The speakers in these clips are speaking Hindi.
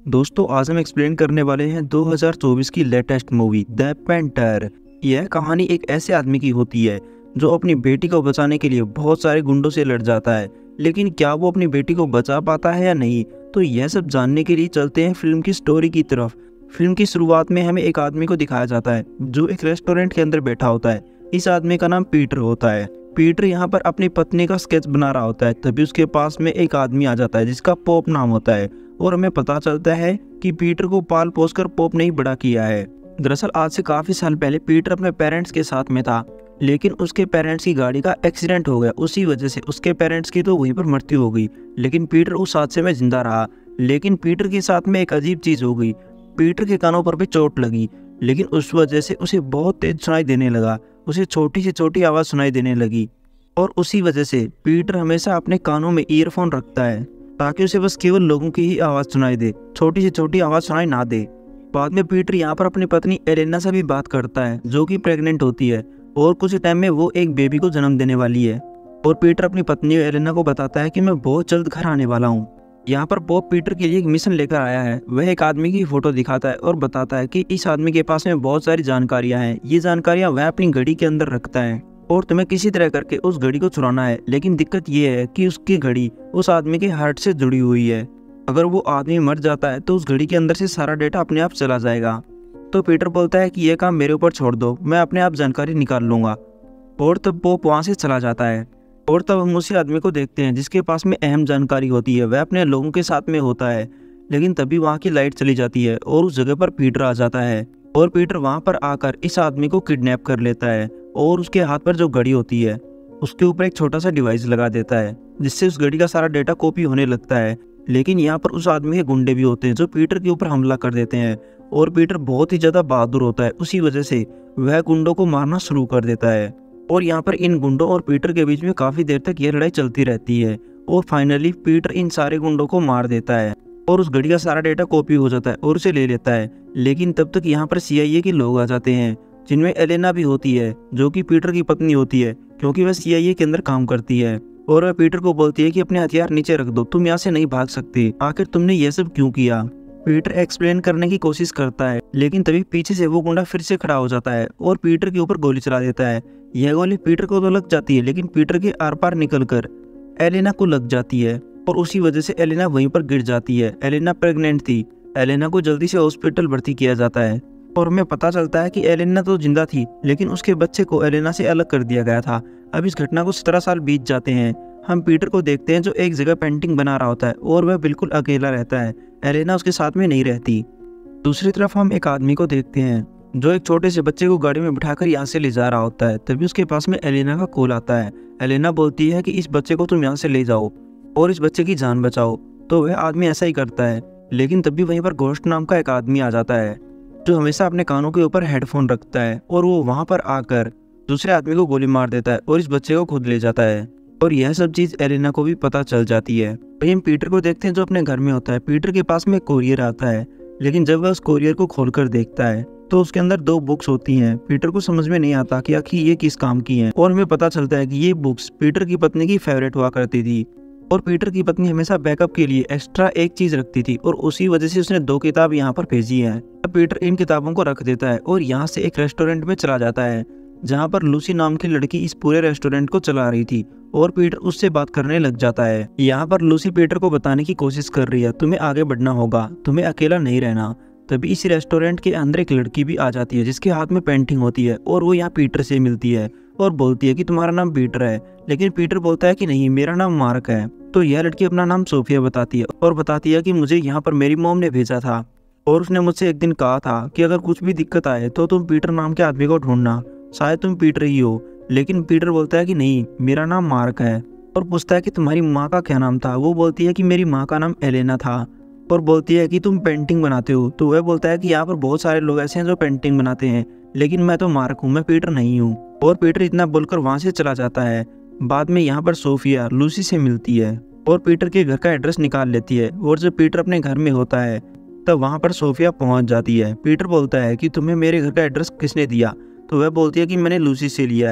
दोस्तों आज हम एक्सप्लेन करने वाले हैं 2024 की लेटेस्ट मूवी द पेंटर। यह कहानी एक ऐसे आदमी की होती है जो अपनी बेटी को बचाने के लिए बहुत सारे गुंडों से लड़ जाता है, लेकिन क्या वो अपनी बेटी को बचा पाता है या नहीं, तो यह सब जानने के लिए चलते हैं फिल्म की स्टोरी की तरफ। फिल्म की शुरुआत में हमें एक आदमी को दिखाया जाता है जो एक रेस्टोरेंट के अंदर बैठा होता है। इस आदमी का नाम पीटर होता है। पीटर यहाँ पर अपनी पत्नी का स्केच बना रहा होता है, तभी उसके पास में एक आदमी आ जाता है जिसका पॉप नाम होता है और हमें पता चलता है कि पीटर को पाल पोस कर पॉप नहीं बड़ा किया है। दरअसल आज से काफी साल पहले पीटर अपने पेरेंट्स के साथ में था, लेकिन उसके पेरेंट्स की गाड़ी का एक्सीडेंट हो गया। उसी वजह से उसके पेरेंट्स की तो वहीं पर मृत्यु हो गई, लेकिन पीटर उस हादसे में जिंदा रहा। लेकिन पीटर के साथ में एक अजीब चीज हो गई, पीटर के कानों पर भी चोट लगी, लेकिन उस वजह से उसे बहुत तेज सुनाई देने लगा। उसे छोटी से छोटी आवाज़ सुनाई देने लगी और उसी वजह से पीटर हमेशा अपने कानों में ईयरफोन रखता है ताकि उसे बस केवल लोगों की ही आवाज़ सुनाई दे, छोटी से छोटी आवाज़ सुनाई ना दे। बाद में पीटर यहाँ पर अपनी पत्नी एलेना से भी बात करता है जो कि प्रेग्नेंट होती है और कुछ टाइम में वो एक बेबी को जन्म देने वाली है। और पीटर अपनी पत्नी एलेना को बताता है कि मैं बहुत जल्द घर आने वाला हूँ। यहाँ पर बॉब पीटर के लिए एक मिशन लेकर आया है। वह एक आदमी की फोटो दिखाता है और बताता है कि इस आदमी के पास में बहुत सारी जानकारियां हैं। ये जानकारियां वह अपनी घड़ी के अंदर रखता है और तुम्हें किसी तरह करके उस घड़ी को चुराना है। लेकिन दिक्कत ये है कि उसकी घड़ी उस आदमी के हार्ट से जुड़ी हुई है। अगर वो आदमी मर जाता है तो उस घड़ी के अंदर से सारा डेटा अपने आप चला जाएगा। तो पीटर बोलता है कि यह काम मेरे ऊपर छोड़ दो, मैं अपने आप जानकारी निकाल लूंगा। और तब बॉब वहाँ से चला जाता है और तब हम उसी आदमी को देखते हैं जिसके पास में अहम जानकारी होती है। वह अपने लोगों के साथ में होता है, लेकिन तभी वहाँ की लाइट चली जाती है और उस जगह पर पीटर आ जाता है। और पीटर वहाँ पर आकर इस आदमी को किडनैप कर लेता है और उसके हाथ पर जो घड़ी होती है उसके ऊपर एक छोटा सा डिवाइस लगा देता है जिससे उस घड़ी का सारा डेटा कॉपी होने लगता है। लेकिन यहाँ पर उस आदमी के गुंडे भी होते हैं जो पीटर के ऊपर हमला कर देते हैं और पीटर बहुत ही ज़्यादा बहादुर होता है। उसी वजह से वह गुंडों को मारना शुरू कर देता है और यहाँ पर इन गुंडों और पीटर के बीच में काफ़ी देर तक यह लड़ाई चलती रहती है और फाइनली पीटर इन सारे गुंडों को मार देता है और उस घड़ी का सारा डेटा कॉपी हो जाता है और उसे ले लेता है। लेकिन तब तक यहाँ पर CIA के लोग आ जाते हैं जिनमें एलेना भी होती है जो कि पीटर की पत्नी होती है, क्योंकि वह CIA के अंदर काम करती है। और वह पीटर को बोलती है कि अपने हथियार नीचे रख दो, तुम यहाँ से नहीं भाग सकते, आखिर तुमने यह सब क्यों किया। पीटर एक्सप्लेन करने की कोशिश करता है, लेकिन तभी पीछे से वो गुंडा फिर से खड़ा हो जाता है और पीटर के ऊपर गोली चला देता है। यह गोली पीटर को तो लग जाती है, लेकिन पीटर के आर पार निकलकर एलेना को लग जाती है और उसी वजह से एलेना वहीं पर गिर जाती है। एलेना प्रेग्नेंट थी। एलेना को जल्दी से हॉस्पिटल भर्ती किया जाता है और हमें पता चलता है कि एलेना तो जिंदा थी, लेकिन उसके बच्चे को एलेना से अलग कर दिया गया था। अब इस घटना को 17 साल बीत जाते हैं। हम पीटर को देखते हैं जो एक जगह पेंटिंग बना रहा होता है और वह बिल्कुल अकेला रहता है। एलेना उसके साथ में नहीं रहती। दूसरी तरफ हम एक आदमी को देखते हैं जो एक छोटे से बच्चे को गाड़ी में बिठाकर यहाँ से ले जा रहा होता है। तभी उसके पास में एलेना का कॉल आता है। एलेना बोलती है कि इस बच्चे को तुम यहाँ से ले जाओ और इस बच्चे की जान बचाओ। तो वह आदमी ऐसा ही करता है, लेकिन तभी वहीं पर घोस्ट नाम का एक आदमी आ जाता है जो हमेशा अपने कानों के ऊपर हेडफोन रखता है और वो वहाँ पर आकर दूसरे आदमी को गोली मार देता है और इस बच्चे को खुद ले जाता है। और यह सब चीज़ एलेना को भी पता चल जाती है। वही हम पीटर को देखते हैं जो अपने घर में होता है। पीटर के पास में कोरियर आता है, लेकिन जब वह उस कोरियर को खोलकर देखता है तो उसके अंदर 2 बुक्स होती हैं। पीटर को समझ में नहीं आता कि आखिर ये किस काम की हैं और हमें पता चलता है कि ये बुक्स पीटर की पत्नी की फेवरेट हुआ करती थी और पीटर की पत्नी हमेशा बैकअप के लिए एक्स्ट्रा एक चीज रखती थी और उसी वजह से उसने 2 किताब यहाँ पर भेजी है। पीटर इन किताबों को रख देता है और यहाँ से एक रेस्टोरेंट में चला जाता है जहाँ पर लूसी नाम की लड़की इस पूरे रेस्टोरेंट को चला रही थी और पीटर उससे बात करने लग जाता है। यहाँ पर लूसी पीटर को बताने की कोशिश कर रही है, तुम्हें आगे बढ़ना होगा, तुम्हें अकेला नहीं रहना। तभी इसी रेस्टोरेंट के अंदर एक लड़की भी आ जाती है जिसके हाथ में पेंटिंग होती है और वो यहाँ पीटर से मिलती है और बोलती है कि तुम्हारा नाम पीटर है, लेकिन पीटर बोलता है कि नहीं, मेरा नाम मार्क है। तो यह लड़की अपना नाम सोफिया बताती है और बताती है कि मुझे यहाँ पर मेरी मॉम ने भेजा था और उसने मुझसे एक दिन कहा था कि अगर कुछ भी दिक्कत आए तो तुम पीटर नाम के आदमी को ढूंढना, शायद तुम पीटर ही हो। लेकिन पीटर बोलता है कि नहीं, मेरा नाम मार्क है और पूछता है कि तुम्हारी माँ का क्या नाम था। वो बोलती है कि मेरी माँ का नाम एलेना था और बोलती है कि तुम पेंटिंग बनाते हो। तो वह बोलता है कि यहाँ पर बहुत सारे लोग ऐसे हैं जो पेंटिंग बनाते हैं, लेकिन मैं तो मार्क हूँ, मैं पीटर नहीं हूँ। और पीटर इतना बोलकर वहाँ से चला जाता है। बाद में यहाँ पर सोफिया लूसी से मिलती है और पीटर के घर का एड्रेस निकाल लेती है और जब पीटर अपने घर में होता है तब वहाँ पर सोफिया पहुँच जाती है। पीटर बोलता है कि तुम्हें मेरे घर का एड्रेस किसने दिया। तो वह बोलती है कि मैंने लूसी से लिया है।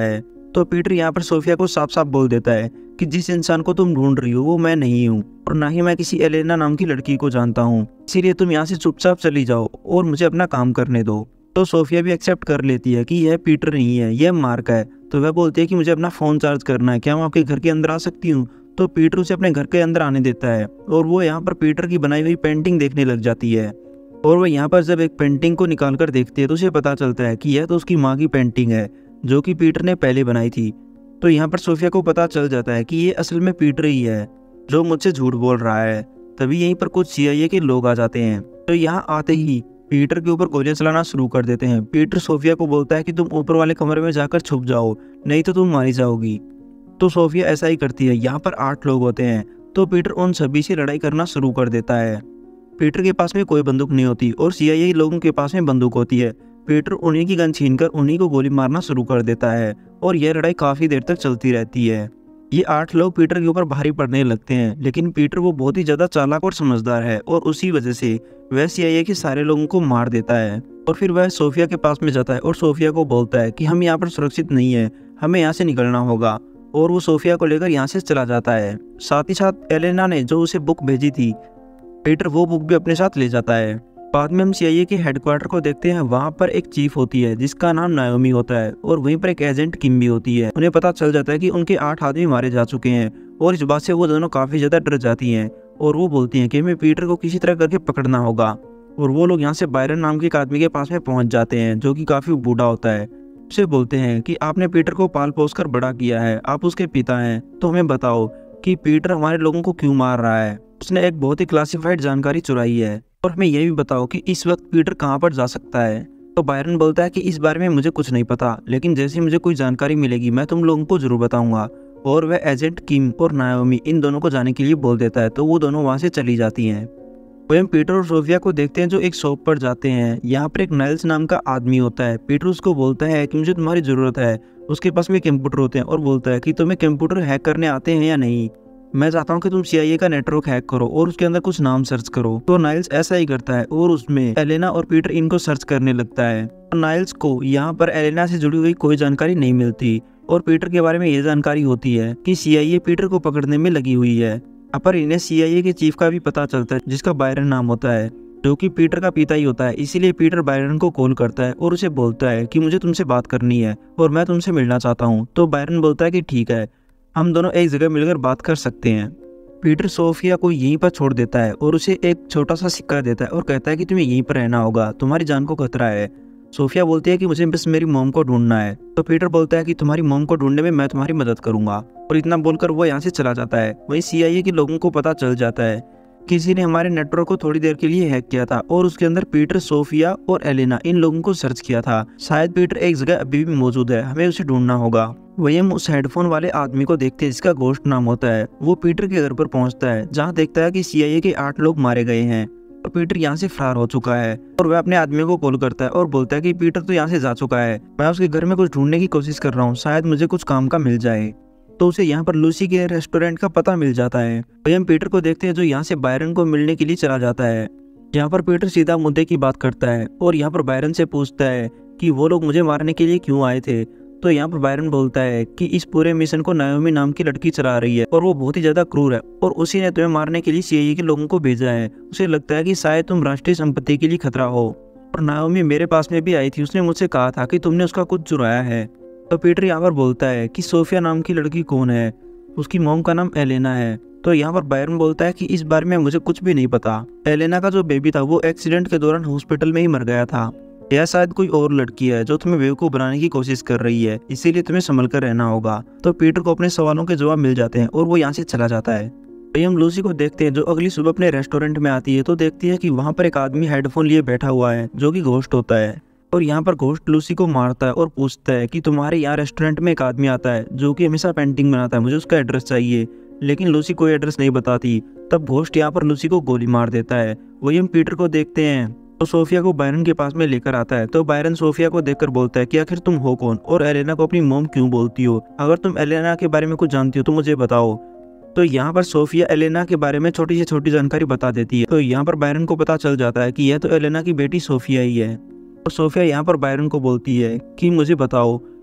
तो पीटर यहाँ पर सोफिया को साफ साफ बोल देता है कि जिस इंसान को तुम ढूंढ रही हो वो मैं नहीं हूँ और ना ही मैं किसी एलेना नाम की लड़की को जानता हूँ, इसीलिए तुम यहाँ से चुपचाप चली जाओ और मुझे अपना काम करने दो। तो सोफिया भी एक्सेप्ट कर लेती है कि यह पीटर नहीं है, यह मार्क है। तो वह बोलती है कि मुझे अपना फ़ोन चार्ज करना है, क्या मैं आपके घर के अंदर आ सकती हूँ? तो पीटर उसे अपने घर के अंदर आने देता है और वो यहाँ पर पीटर की बनाई हुई पेंटिंग देखने लग जाती है। और वह यहाँ पर जब एक पेंटिंग को निकाल कर देखती है तो उसे पता चलता है कि यह तो उसकी माँ की पेंटिंग है जो कि पीटर ने पहले बनाई थी। तो यहाँ पर सोफिया को पता चल जाता है कि ये असल में पीटर ही है जो मुझसे झूठ बोल रहा है। तभी यहीं पर कुछ CIA के लोग आ जाते हैं। तो यहाँ आते ही पीटर के ऊपर गोलियां चलाना शुरू कर देते हैं। पीटर सोफिया को बोलता है कि तुम ऊपर वाले कमरे में जाकर छुप जाओ, नहीं तो तुम मारी जाओगी। तो सोफिया ऐसा ही करती है। यहाँ पर 8 लोग होते हैं तो पीटर उन सभी से लड़ाई करना शुरू कर देता है। पीटर के पास में कोई बंदूक नहीं होती और CIA लोगों के पास में बंदूक होती है। पीटर उन्हीं की गन छीनकर उन्हीं को गोली मारना शुरू कर देता है और यह लड़ाई काफ़ी देर तक चलती रहती है। ये 8 लोग पीटर के ऊपर भारी पड़ने लगते हैं, लेकिन पीटर वो बहुत ही ज़्यादा चालाक और समझदार है और उसी वजह से वह CIA के सारे लोगों को मार देता है। और फिर वह सोफिया के पास में जाता है और सोफिया को बोलता है कि हम यहाँ पर सुरक्षित नहीं है, हमें यहाँ से निकलना होगा। और वो सोफिया को लेकर यहाँ से चला जाता है। साथ ही साथ एलेना ने जो उसे बुक भेजी थी, पीटर वो बुक भी अपने साथ ले जाता है। बाद में हम CIA के हेडक्वार्टर को देखते हैं। वहाँ पर एक चीफ होती है जिसका नाम नायोमी होता है और वहीं पर एक एजेंट किम भी होती है। उन्हें पता चल जाता है कि उनके 8 आदमी मारे जा चुके हैं और इस बात से वो दोनों काफ़ी ज़्यादा डर जाती हैं और वो बोलती हैं कि हमें पीटर को किसी तरह करके पकड़ना होगा। और वो लोग यहाँ से बायरन नाम के एक आदमी के पास में पहुँच जाते हैं जो कि काफ़ी बूढ़ा होता है। उससे बोलते हैं कि आपने पीटर को पाल पोस कर बड़ा किया है, आप उसके पिता हैं, तो हमें बताओ कि पीटर हमारे लोगों को क्यों मार रहा है। उसने एक बहुत ही क्लासिफाइड जानकारी चुराई है और हमें यह भी बताओ कि इस वक्त पीटर कहाँ पर जा सकता है। तो बायरन बोलता है कि इस बारे में मुझे कुछ नहीं पता, लेकिन जैसे मुझे कोई जानकारी मिलेगी मैं तुम लोगों को जरूर बताऊंगा। और वह एजेंट किम और नायोमी इन दोनों को जाने के लिए बोल देता है। तो वो दोनों वहाँ से चली जाती हैं। वही हम पीटर और सोफिया को देखते हैं जो एक शॉप पर जाते हैं। यहाँ पर एक नाइल्स नाम का आदमी होता है। पीटर उसको बोलता है कि मुझे तुम्हारी ज़रूरत है। उसके पास में कंप्यूटर होते हैं और बोलता है कि तुम्हें कंप्यूटर हैक करने आते हैं या नहीं, मैं चाहता हूँ कि तुम CIA का नेटवर्क हैक करो और उसके अंदर कुछ नाम सर्च करो। तो नाइल्स ऐसा ही करता है और उसमें एलेना और पीटर इनको सर्च करने लगता है। और नाइल्स को यहाँ पर एलेना से जुड़ी हुई कोई जानकारी नहीं मिलती और पीटर के बारे में ये जानकारी होती है कि CIA पीटर को पकड़ने में लगी हुई है। पर इन्हें CIA के चीफ का भी पता चलता है जिसका बायरन नाम होता है, जो कि पीटर का पिता ही होता है। इसीलिए पीटर बायरन को कॉल करता है और उसे बोलता है कि मुझे तुमसे बात करनी है और मैं तुमसे मिलना चाहता हूँ। तो बायरन बोलता है कि ठीक है, हम दोनों एक जगह मिलकर बात कर सकते हैं। पीटर सोफिया को यहीं पर छोड़ देता है और उसे एक छोटा सा सिक्का देता है और कहता है कि तुम्हें यहीं पर रहना होगा, तुम्हारी जान को खतरा है। सोफिया बोलती है कि मुझे बस मेरी मॉम को ढूंढना है। तो पीटर बोलता है कि तुम्हारी मॉम को ढूंढने में मैं तुम्हारी मदद करूंगा। और इतना बोलकर वो यहाँ से चला जाता है। वहीं CIA के लोगों को पता चल जाता है किसी ने हमारे नेटवर्क को थोड़ी देर के लिए हैक किया था और उसके अंदर पीटर, सोफिया और एलेना इन लोगों को सर्च किया था। शायद पीटर एक जगह अभी भी मौजूद है, हमें उसे ढूंढना होगा। वही हम उस हेडफोन वाले आदमी को देखते हैं जिसका घोस्ट नाम होता है। वो पीटर के घर पर पहुंचता है जहां देखता है कि CIA के 8 लोग मारे गए हैं और पीटर यहाँ से फरार हो चुका है। और वह अपने आदमी को कॉल करता है और बोलता है कि पीटर तो यहाँ से जा चुका है, मैं उसके घर में कुछ ढूंढने की कोशिश कर रहा हूँ, शायद मुझे कुछ काम का मिल जाए। तो उसे यहाँ पर लूसी के रेस्टोरेंट का पता मिल जाता है। वही हम पीटर को देखते हैं जो यहाँ से बायरन को मिलने के लिए चला जाता है। यहाँ पर पीटर सीधा मुद्दे की बात करता है और यहाँ पर बायरन से पूछता है कि वो लोग मुझे मारने के लिए क्यों आए थे। तो यहाँ पर बायरन बोलता है कि इस पूरे मिशन को नायोमी नाम की लड़की चला रही है और वो बहुत ही ज्यादा क्रूर है और उसी ने तुम्हें मारने के लिए CIA के लोगों को भेजा है। उसे लगता है कि शायद तुम राष्ट्रीय संपत्ति के लिए खतरा हो। और नायोमी मेरे पास में भी आई थी, उसने मुझसे कहा था कि तुमने उसका कुछ चुराया है। तो पीटर यहाँ पर बोलता है कि सोफिया नाम की लड़की कौन है, उसकी मॉम का नाम एलेना है। तो यहाँ पर बायरन बोलता है कि इस बारे में मुझे कुछ भी नहीं पता। एलेना का जो बेबी था वो एक्सीडेंट के दौरान हॉस्पिटल में ही मर गया था। यह शायद कोई और लड़की है जो तुम्हें बेवकूफ बनाने की कोशिश कर रही है, इसीलिए तुम्हें संभल कर रहना होगा। तो पीटर को अपने सवालों के जवाब मिल जाते हैं और वो यहाँ से चला जाता है। वही हम लूसी को देखते हैं जो अगली सुबह अपने रेस्टोरेंट में आती है। तो देखती है कि वहाँ पर एक आदमी हेडफोन लिए बैठा हुआ है जो कि घोस्ट होता है। और यहाँ पर घोस्ट लूसी को मारता है और पूछता है कि तुम्हारे यहाँ रेस्टोरेंट में एक आदमी आता है जो कि हमेशा पेंटिंग बनाता है, मुझे उसका एड्रेस चाहिए। लेकिन लूसी कोई एड्रेस नहीं बताती। तब घोस्ट यहाँ पर लूसी को गोली मार देता है। वही हम पीटर को देखते हैं तो सोफिया को बायरन के पास में लेकर आता है। तो बायरन सोफिया को देखकर बोलता है कि आखिर तुम हो कौन और एलेना को अपनी मॉम क्यों बोलती हो? अगर तुम एलेना के बारे में कुछ जानती हो तो मुझे बताओ। तो यहाँ पर सोफिया एलेना के बारे में छोटी से छोटी जानकारी बता देती है। तो यहाँ पर बायरन को पता चल जाता है कि यह तो एलेना की बेटी सोफिया ही है। और सोफिया यहाँ पर बायरन को बोलती है कि मुझे बताओ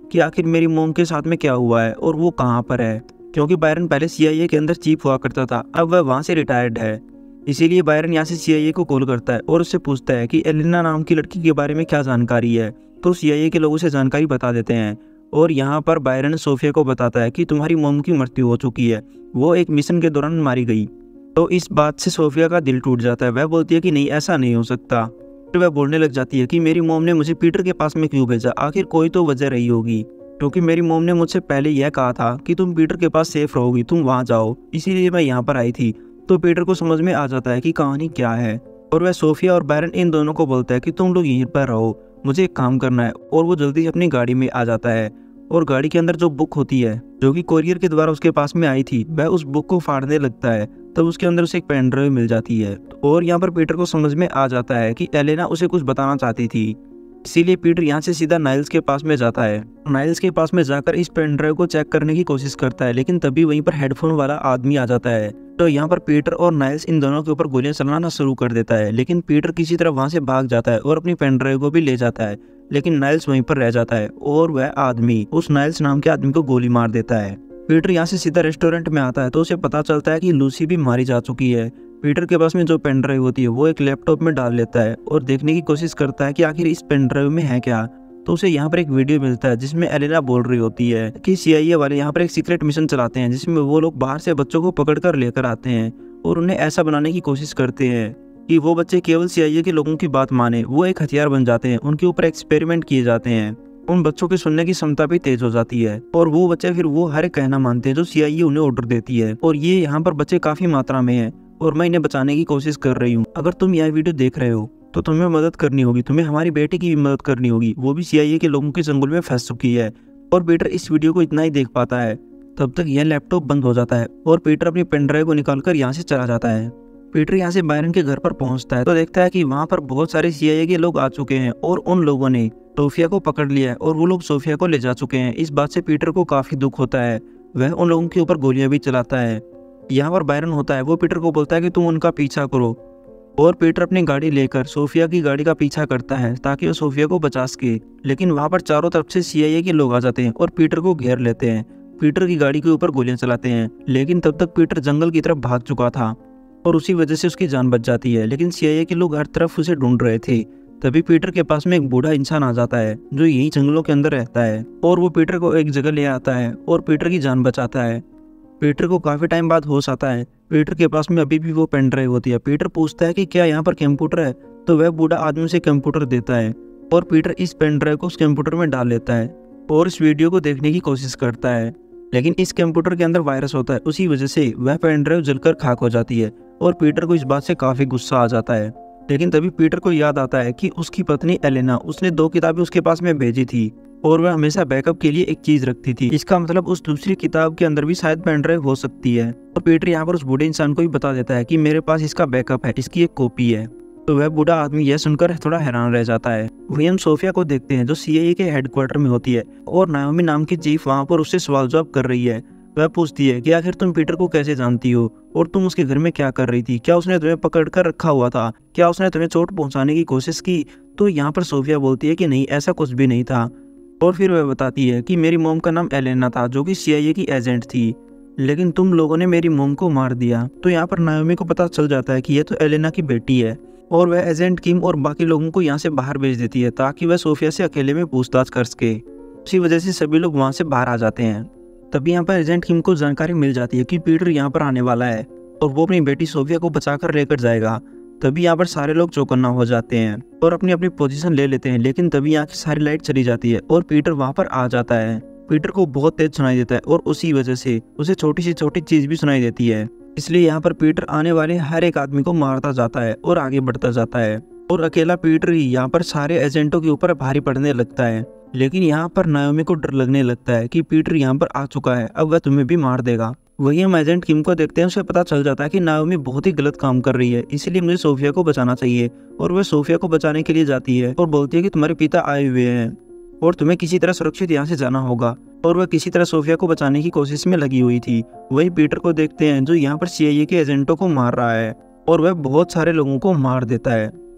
कि आखिर मेरी मोम के साथ में क्या हुआ है और वो कहाँ पर है, क्योंकि बायरन पहले CIA के अंदर चीफ हुआ करता था, अब वह वहाँ से रिटायर्ड है। इसीलिए बायरन यहाँ से CIA को कॉल करता है और उससे पूछता है कि एलेना नाम की लड़की के बारे में क्या जानकारी है। तो CIA के लोग उसे जानकारी बता देते हैं और यहाँ पर बायरन सोफिया को बताता है कि तुम्हारी मोम की मृत्यु हो चुकी है, वो एक मिशन के दौरान मारी गई। तो इस बात से सोफिया का दिल टूट जाता है। वह बोलती है कि नहीं, ऐसा नहीं हो सकता। फिर वह बोलने लग जाती है कि मेरी मोम ने मुझे पीटर के पास में क्यों भेजा, आखिर कोई तो वजह रही होगी, क्योंकि मेरी मोम ने मुझसे पहले यह कहा था कि तुम पीटर के पास सेफ रहोगी, तुम वहाँ जाओ, इसीलिए मैं यहाँ पर आई थी। तो पीटर को समझ में आ जाता है कि कहानी क्या है और वह सोफिया और बायरन इन दोनों को बोलता है कि तुम लोग यहीं पर रहो, मुझे एक काम करना है। और वो जल्दी अपनी गाड़ी में आ जाता है और गाड़ी के अंदर जो बुक होती है जो कि कोरियर के द्वारा उसके पास में आई थी, वह उस बुक को फाड़ने लगता है। तब उसके अंदर उसे एक पेन ड्राइव मिल जाती है और यहाँ पर पीटर को समझ में आ जाता है कि एलेना उसे कुछ बताना चाहती थी। इसीलिए पीटर यहाँ से सीधा नाइल्स के पास में जाता है। नाइल्स के पास में जाकर इस पेन ड्राइव को चेक करने की कोशिश करता है, लेकिन तभी वहीं पर हेडफोन वाला आदमी आ जाता है। तो यहाँ पर पीटर और नाइल्स इन दोनों के ऊपर गोलियां चलाना शुरू कर देता है, लेकिन पीटर किसी तरह वहां से भाग जाता है और अपनी पेन ड्राइव को भी ले जाता है। लेकिन नाइल्स वहीं पर रह जाता है और वह आदमी उस नाइल्स नाम के आदमी को गोली मार देता है। पीटर यहाँ से सीधा रेस्टोरेंट में आता है तो उसे पता चलता है कि लूसी भी मारी जा चुकी है। पीटर के पास में जो पेन ड्राइव होती है वो एक लैपटॉप में डाल लेता है और देखने की कोशिश करता है कि आखिर इस पेन ड्राइव में है क्या। तो उसे यहाँ पर एक वीडियो मिलता है जिसमें एलेना बोल रही होती है कि CIA वाले यहाँ पर एक सीक्रेट मिशन चलाते हैं जिसमें वो लोग बाहर से बच्चों को पकड़ कर लेकर आते हैं और उन्हें ऐसा बनाने की कोशिश करते हैं कि वो बच्चे केवल CIA के लोगों की बात माने, वो एक हथियार बन जाते हैं, उनके ऊपर एक्सपेरिमेंट किए जाते हैं। उन बच्चों की सुनने की क्षमता भी तेज हो जाती है और वो बच्चे फिर वो हर एक कहना मानते हैं जो CIA उन्हें ऑर्डर देती है। और ये यहाँ पर बच्चे काफी मात्रा में है और मैं इन्हें बचाने की कोशिश कर रही हूँ। अगर तुम यह वीडियो देख रहे हो तो तुम्हें मदद करनी होगी, तुम्हें हमारी बेटी की भी मदद करनी होगी, वो भी CIA के लोगों के चंगुल में फंस चुकी है। और पीटर इस वीडियो को इतना ही देख पाता है, तब तक यह लैपटॉप बंद हो जाता है और पीटर अपनी पेन ड्राइव को निकालकर यहाँ से चला जाता है। पीटर यहाँ से बायरन के घर पर पहुंचता है तो देखता है कि वहाँ पर बहुत सारे CIA के लोग आ चुके हैं और उन लोगों ने सोफिया को पकड़ लिया है और वो लोग सोफिया को ले जा चुके हैं। इस बात से पीटर को काफी दुख होता है, वह उन लोगों के ऊपर गोलियां भी चलाता है। यहाँ पर बायरन होता है, वो पीटर को बोलता है कि तुम उनका पीछा करो और पीटर अपनी गाड़ी लेकर सोफिया की गाड़ी का पीछा करता है ताकि वो सोफिया को बचा सके। लेकिन वहाँ पर चारों तरफ से CIA के लोग आ जाते हैं और पीटर को घेर लेते हैं, पीटर की गाड़ी के ऊपर गोलियां चलाते हैं। लेकिन तब तक पीटर जंगल की तरफ भाग चुका था और उसी वजह से उसकी जान बच जाती है। लेकिन CIA के लोग हर तरफ उसे ढूंढ रहे थे। तभी पीटर के पास में एक बूढ़ा इंसान आ जाता है जो यही जंगलों के अंदर रहता है और वो पीटर को एक जगह ले आता है और पीटर की जान बचाता है। पीटर को काफी टाइम बाद होश आता है, पीटर के पास में अभी भी वो पेन ड्राइव होती है। पीटर पूछता है कि क्या यहाँ पर कंप्यूटर है, तो वह बूढ़ा आदमी उसे कंप्यूटर देता है और पीटर इस पेन ड्राइव को उस कंप्यूटर में डाल लेता है और इस वीडियो को देखने की कोशिश करता है। लेकिन इस कंप्यूटर के अंदर वायरस होता है, उसी वजह से वह पेन ड्राइव जलकर खाक हो जाती है और पीटर को इस बात से काफी गुस्सा आ जाता है। लेकिन तभी पीटर को याद आता है कि उसकी पत्नी एलेना, उसने 2 किताबें उसके पास में भेजी थी और वह हमेशा बैकअप के लिए एक चीज रखती थी। इसका मतलब उस दूसरी किताब के अंदर भी शायद पेन ड्राइव हो सकती है। और पीटर यहाँ पर उस बूढ़े इंसान को भी बता देता है कि मेरे पास इसका बैकअप है, इसकी एक कॉपी है। तो वह बूढ़ा आदमी यह सुनकर थोड़ा हैरान रह जाता है। वही हम सोफिया को देखते हैं जो CIA के हेडक्वार्टर में होती है और नाओमी नाम की चीफ वहाँ पर उससे सवाल जवाब कर रही है। वह पूछती है कि आखिर तुम पीटर को कैसे जानती हो और तुम उसके घर में क्या कर रही थी, क्या उसने तुम्हें पकड़ कर रखा हुआ था, क्या उसने तुम्हें चोट पहुंचाने की कोशिश की। तो यहाँ पर सोफिया बोलती है कि नहीं, ऐसा कुछ भी नहीं था। और फिर वह बताती है कि मेरी मोम का नाम एलेना था जो कि CIA की एजेंट थी, लेकिन तुम लोगों ने मेरी मोम को मार दिया। तो यहाँ पर नाओमी को पता चल जाता है कि यह तो एलेना की बेटी है और वह एजेंट किम और बाकी लोगों को यहाँ से बाहर भेज देती है ताकि वह सोफिया से अकेले में पूछताछ कर सके। उसी वजह से सभी लोग वहाँ से बाहर आ जाते हैं। तभी यहाँ पर एजेंट किम को जानकारी मिल जाती है कि पीटर यहाँ पर आने वाला है और वो अपनी बेटी सोफिया को बचाकर लेकर जाएगा। तभी यहाँ पर सारे लोग चौकन्ना हो जाते हैं और अपनी अपनी पोजीशन ले लेते हैं। लेकिन तभी यहाँ की सारी लाइट चली जाती है और पीटर वहाँ पर आ जाता है। पीटर को बहुत तेज सुनाई देता है और उसी वजह से उसे छोटी से छोटी चीज भी सुनाई देती है। इसलिए यहाँ पर पीटर आने वाले हर एक आदमी को मारता जाता है और आगे बढ़ता जाता है और अकेला पीटर ही यहाँ पर सारे एजेंटों के ऊपर भारी पड़ने लगता है। लेकिन यहाँ पर नाओमी को डर लगने लगता है कि पीटर यहाँ पर आ चुका है, अब वह तुम्हें भी मार देगा। वही हम एजेंट किम को देखते हैं, उसे पता चल जाता है कि नाओमी बहुत ही गलत काम कर रही है, इसलिए मुझे सोफिया को बचाना चाहिए। और वह सोफिया को बचाने के लिए जाती है और बोलती है कि तुम्हारे पिता आए हुए हैं और तुम्हें किसी तरह सुरक्षित यहाँ से जाना होगा। और वह किसी तरह सोफिया को बचाने की कोशिश में लगी हुई थी। वही पीटर को देखते हैं जो यहाँ पर CIA के एजेंटों को मार रहा है और वह बहुत सारे लोगों को मार देता है।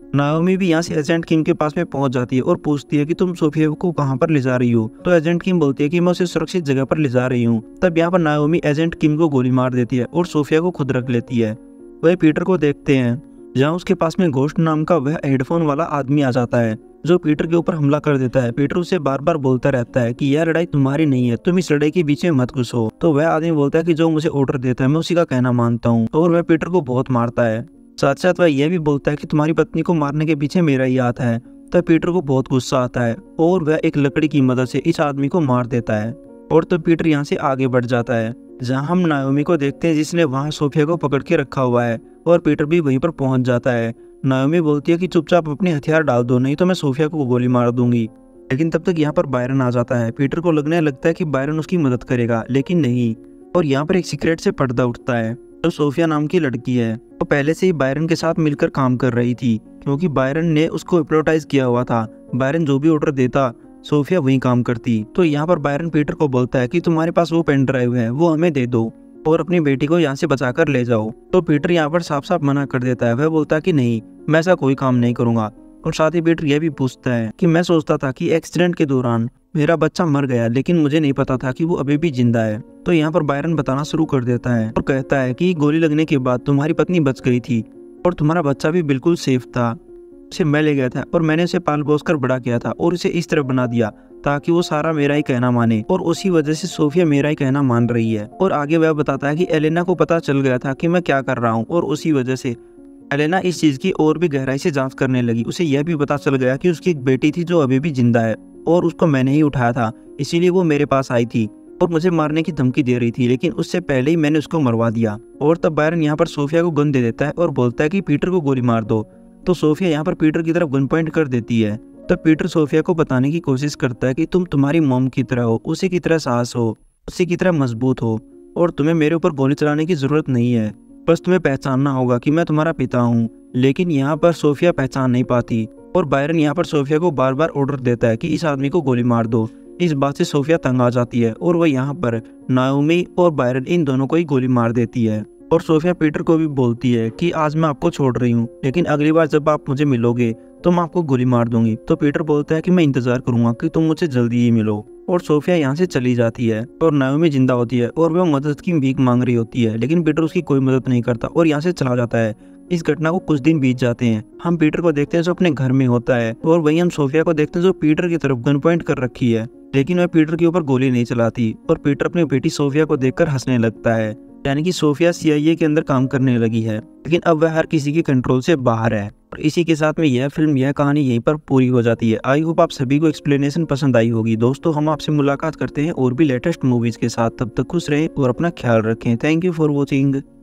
नाओमी भी यहाँ से एजेंट किम के पास में पहुंच जाती है और पूछती है कि तुम सोफिया को कहाँ पर ले जा रही हो। तो एजेंट किम बोलती है कि मैं उसे सुरक्षित जगह पर ले जा रही हूँ। तब यहाँ पर नाओमी एजेंट किम को गोली मार देती है और सोफिया को खुद रख लेती है। वह पीटर को देखते हैं जहाँ उसके पास में घोस्ट नाम का वह हेडफोन वाला आदमी आ जाता है जो पीटर के ऊपर हमला कर देता है। पीटर उसे बार बार बोलता रहता है कि यह लड़ाई तुम्हारी नहीं है, तुम इस लड़ाई के बीच में मत घुसो। तो वह आदमी बोलता है कि जो मुझे ऑर्डर देता है मैं उसी का कहना मानता हूँ और वह पीटर को बहुत मारता है। साथ साथ वह यह भी बोलता है कि तुम्हारी पत्नी को मारने के पीछे मेरा ही हाथ है। तब पीटर को बहुत गुस्सा आता है और वह एक लकड़ी की मदद से इस आदमी को मार देता है। और तब पीटर यहाँ से आगे बढ़ जाता है जहाँ हम नाओमी को देखते हैं जिसने वहाँ सोफिया को पकड़ के रखा हुआ है और पीटर भी वहीं पर पहुंच जाता है। नाओमी बोलती है कि चुपचाप अपने हथियार डाल दो, नहीं तो मैं सोफिया को गोली मार दूंगी। लेकिन तब तक यहाँ पर बायरन आ जाता है। पीटर को लगने लगता है कि बायरन उसकी मदद करेगा, लेकिन नहीं। और यहाँ पर एक सीक्रेट से पर्दा उठता है। जो सोफिया नाम की लड़की है वो पहले से ही बायरन के साथ मिलकर काम कर रही थी क्योंकि बायरन ने उसको हिप्नोटाइज किया हुआ था। बायरन जो भी ऑर्डर देता सोफिया वही काम करती। तो यहाँ पर बायरन पीटर को बोलता है कि तुम्हारे पास वो पेन ड्राइव है वो हमें दे दो और अपनी बेटी को यहाँ से बचाकर ले जाओ। तो पीटर यहाँ पर साफ साफ मना कर देता है। वह बोलता है कि नहीं, मैं ऐसा कोई काम नहीं करूंगा। और साथ ही पीटर यह भी पूछता है कि मैं सोचता था कि एक्सीडेंट के दौरान मेरा बच्चा मर गया, लेकिन मुझे नहीं पता था कि वो अभी भी जिंदा है। तो यहाँ पर बायरन बताना शुरू कर देता है और कहता है कि गोली लगने के बाद तुम्हारी पत्नी बच गई थी और तुम्हारा बच्चा भी बिल्कुल सेफ था। उसे मैं ले गया था और मैंने उसे पाल पोस कर बड़ा किया था और उसे इस तरह बना दिया ताकि वो सारा मेरा ही कहना माने और उसी वजह से सोफिया मेरा ही कहना मान रही है। और आगे वह बताता है कि एलेना को पता चल गया था कि मैं क्या कर रहा हूँ और उसी वजह से एलेना इस चीज की और भी गहराई से जांच करने लगी। उसे यह भी पता चल गया कि उसकी एक बेटी थी जो अभी भी जिंदा है और उसको मैंने ही उठाया था, इसीलिए वो मेरे पास आई थी और मुझे मारने की धमकी दे रही थी, लेकिन उससे पहले ही मैंने उसको मरवा दिया। और तब बायरन यहाँ पर सोफिया को गन दे देता है और बोलता है कि पीटर को गोली मार दो। तो सोफिया यहाँ पर पीटर की तरफ गन पॉइंट कर देती है। तब पीटर सोफिया को बताने की कोशिश करता है कि तुम तुम्हारी मॉम की तरह हो, उसी की तरह सास हो, उसी की तरह मजबूत हो और तुम्हें मेरे ऊपर गोली चलाने की जरूरत नहीं है, बस तुम्हें पहचानना होगा कि मैं तुम्हारा पिता हूँ। लेकिन यहाँ पर सोफिया पहचान नहीं पाती और बायरन यहाँ पर सोफिया को बार बार ऑर्डर देता है कि इस आदमी को गोली मार दो। इस बात से सोफिया तंग आ जाती है और वह यहाँ पर नाओमी और बायरन इन दोनों को ही गोली मार देती है। और सोफिया पीटर को भी बोलती है कि आज मैं आपको छोड़ रही हूँ, लेकिन अगली बार जब आप मुझे मिलोगे तो मैं आपको गोली मार दूंगी। तो पीटर बोलता है कि मैं इंतजार करूंगा कि तुम मुझे जल्दी ही मिलो। और सोफिया यहाँ से चली जाती है और नाओमी जिंदा होती है और वह मदद की भीख मांग रही होती है, लेकिन पीटर उसकी कोई मदद नहीं करता और यहाँ से चला जाता है। इस घटना को कुछ दिन बीत जाते हैं। हम पीटर को देखते हैं जो अपने घर में होता है और वहीं हम सोफिया को देखते हैं जो पीटर की तरफ गन पॉइंट कर रखी है, लेकिन वह पीटर के ऊपर गोली नहीं चलाती। और पीटर अपनी बेटी सोफिया को देखकर हंसने लगता है, यानी कि सोफिया CIA के अंदर काम करने लगी है, लेकिन अब वह हर किसी के कंट्रोल से बाहर है। और इसी के साथ में यह फिल्म, यह कहानी यहीं पर पूरी हो जाती है। आई होप आप सभी को एक्सप्लेनेशन पसंद आई होगी। दोस्तों, हम आपसे मुलाकात करते हैं और भी लेटेस्ट मूवीज के साथ। तब तक खुश रहें और अपना ख्याल रखें। Thank you for watching.